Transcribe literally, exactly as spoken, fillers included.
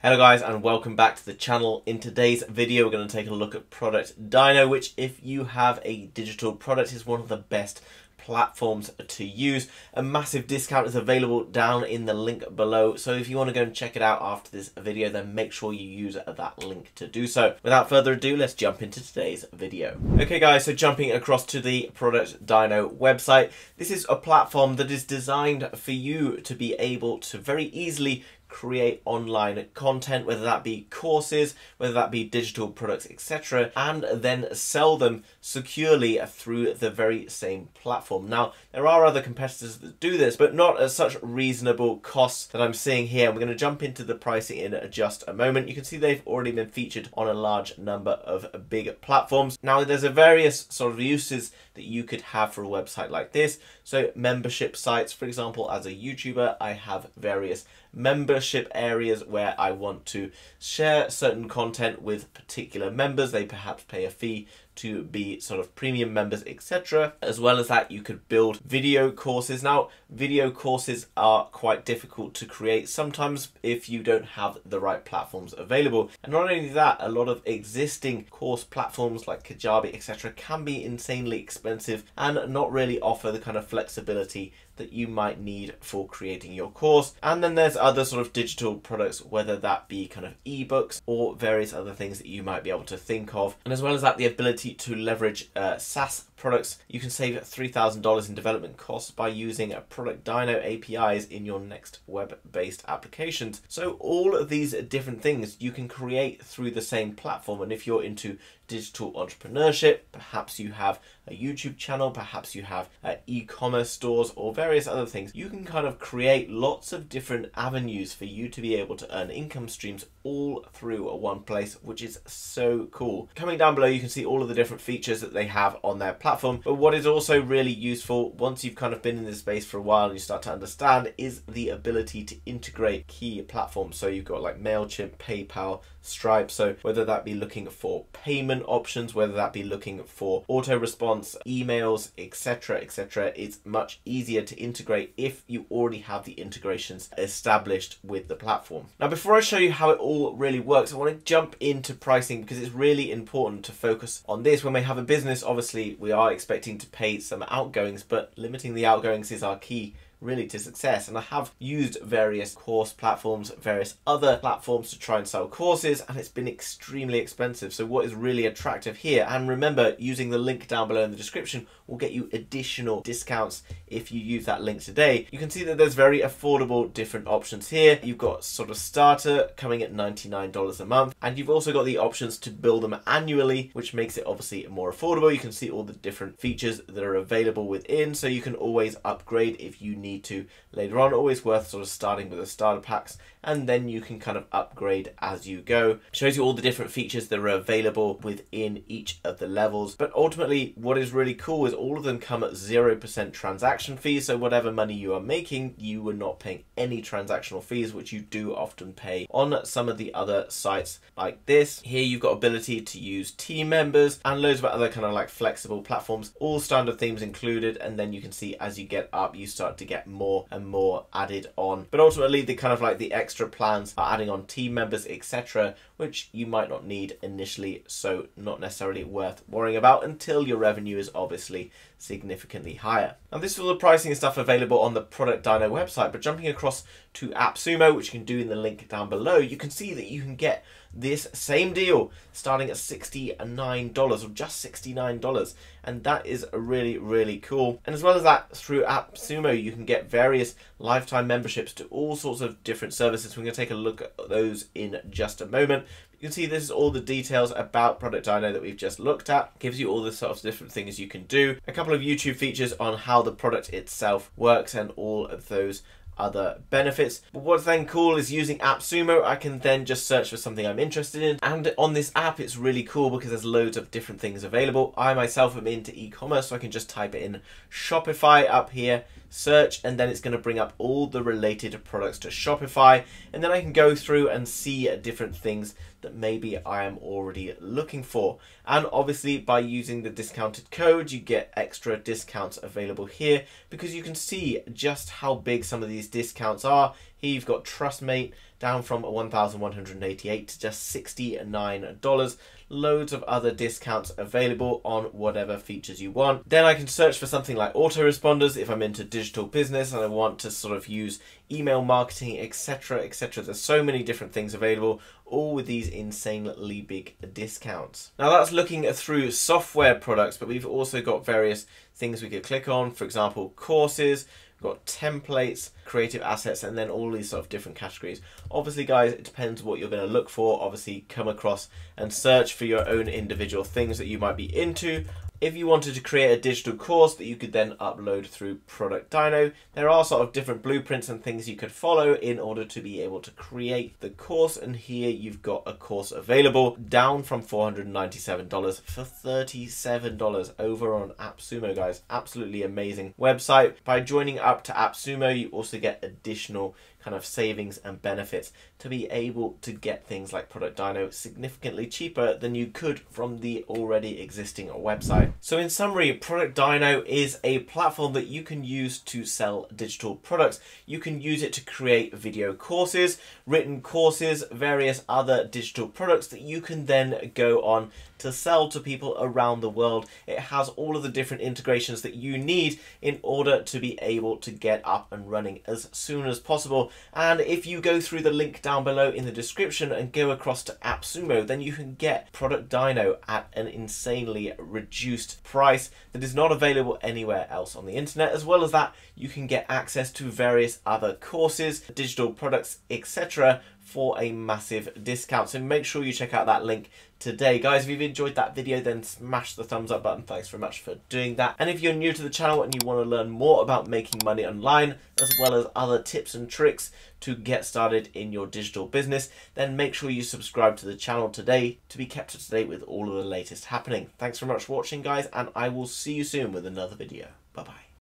Hello guys and welcome back to the channel. In today's video we're going to take a look at Productdyno, which if you have a digital product is one of the best platforms to use. A massive discount is available down in the link below, so if you want to go and check it out after this video then make sure you use that link to do so. Without further ado, let's jump into today's video. Okay guys, so jumping across to the Productdyno website, this is a platform that is designed for you to be able to very easily create online content, whether that be courses, whether that be digital products, et cetera, and then sell them securely through the very same platform. Now, there are other competitors that do this, but not at such reasonable costs that I'm seeing here. We're going to jump into the pricing in just a moment. You can see they've already been featured on a large number of big platforms. Now, there's a various sort of uses that you could have for a website like this. So membership sites, for example, as a YouTuber, I have various membership areas where I want to share certain content with particular members. They perhaps pay a fee to be sort of premium members, et cetera. As well as that, you could build video courses. Now, video courses are quite difficult to create sometimes if you don't have the right platforms available. And not only that, a lot of existing course platforms like Kajabi, et cetera can be insanely expensive and not really offer the kind of flexibility that you might need for creating your course. And then there's other sort of digital products, whether that be kind of ebooks or various other things that you might be able to think of. And as well as that, the ability to leverage uh, SaaS products. You can save three thousand dollars in development costs by using a Productdyno A P Is in your next web-based applications. So all of these different things you can create through the same platform. And if you're into digital entrepreneurship, perhaps you have a YouTube channel, perhaps you have uh, e-commerce stores or various other things, you can kind of create lots of different avenues for you to be able to earn income streams all through a one place, which is so cool. Coming down below, you can see all of the different features that they have on their platform. But what is also really useful once you've kind of been in this space for a while and you start to understand is the ability to integrate key platforms. So you've got like MailChimp, PayPal, Stripe. So whether that be looking for payment options, whether that be looking for auto response, emails, et cetera, et cetera, it's much easier to integrate if you already have the integrations established with the platform. Now, before I show you how it all really works, I want to jump into pricing because it's really important to focus on this. When we have a business, obviously we are expecting to pay some outgoings, but limiting the outgoings is our key really to success. And I have used various course platforms, various other platforms to try and sell courses, and it's been extremely expensive. So what is really attractive here, and remember, using the link down below in the description will get you additional discounts if you use that link today. You can see that there's very affordable different options here. You've got sort of starter coming at ninety-nine dollars a month, and you've also got the options to build them annually, which makes it obviously more affordable. You can see all the different features that are available within, so you can always upgrade if you need to later on. Always worth sort of starting with the starter packs, and then you can kind of upgrade as you go. Shows you all the different features that are available within each of the levels. But ultimately, what is really cool is all of them come at zero percent transaction fees. So whatever money you are making, you are not paying any transactional fees, which you do often pay on some of the other sites like this. Here you've got ability to use team members and loads of other kind of like flexible platforms, all standard themes included. And then you can see as you get up, you start to get more and more added on. But ultimately, the kind of like the extra plans are adding on team members, et cetera, which you might not need initially, so not necessarily worth worrying about until your revenue is obviously significantly higher. Now, this is all the pricing and stuff available on the Productdyno website, but jumping across to AppSumo, which you can do in the link down below, you can see that you can get this same deal starting at sixty-nine dollars or just sixty-nine dollars, and that is really really cool. And as well as that, through AppSumo you can get various lifetime memberships to all sorts of different services. We're going to take a look at those in just a moment. You can see this is all the details about Productdyno that we've just looked at. Gives you all the sorts of different things you can do. A couple of YouTube features on how the product itself works and all of those other benefits. But what's then cool is using AppSumo, I can then just search for something I'm interested in. And on this app, it's really cool because there's loads of different things available. I myself am into e-commerce, so I can just type it in Shopify up here, search, and then it's going to bring up all the related products to Shopify. And then I can go through and see different things that maybe I am already looking for. And obviously by using the discounted code, you get extra discounts available here because you can see just how big some of these discounts are. Here you've got TrustMate down from one thousand one hundred eighty-eight dollars to just sixty-nine dollars. Loads of other discounts available on whatever features you want. Then I can search for something like autoresponders if I'm into digital business and I want to sort of use email marketing, etc, et cetera. There's so many different things available, all with these insanely big discounts. Now that's looking through software products, but we've also got various things we could click on. For example, courses, we've got templates, creative assets, and then all these sort of different categories. Obviously, guys, it depends what you're going to look for. Obviously, come across and search for your own individual things that you might be into. If you wanted to create a digital course that you could then upload through Productdyno, there are sort of different blueprints and things you could follow in order to be able to create the course. And here you've got a course available down from four hundred ninety-seven dollars for thirty-seven dollars over on AppSumo, guys. Absolutely amazing website. By joining up to AppSumo, you also get additional kind of savings and benefits to be able to get things like Productdyno significantly cheaper than you could from the already existing website. So in summary, Productdyno is a platform that you can use to sell digital products. You can use it to create video courses, written courses, various other digital products that you can then go on to sell to people around the world. It has all of the different integrations that you need in order to be able to get up and running as soon as possible. And if you go through the link down below in the description and go across to AppSumo, then you can get Productdyno at an insanely reduced price that is not available anywhere else on the internet. As well as that, you can get access to various other courses, digital products, et cetera for a massive discount. So make sure you check out that link today. Guys, if you've enjoyed that video, then smash the thumbs up button. Thanks very much for doing that. And if you're new to the channel and you want to learn more about making money online, as well as other tips and tricks to get started in your digital business, then make sure you subscribe to the channel today to be kept up to date with all of the latest happening. Thanks very much for watching, guys, and I will see you soon with another video. Bye-bye.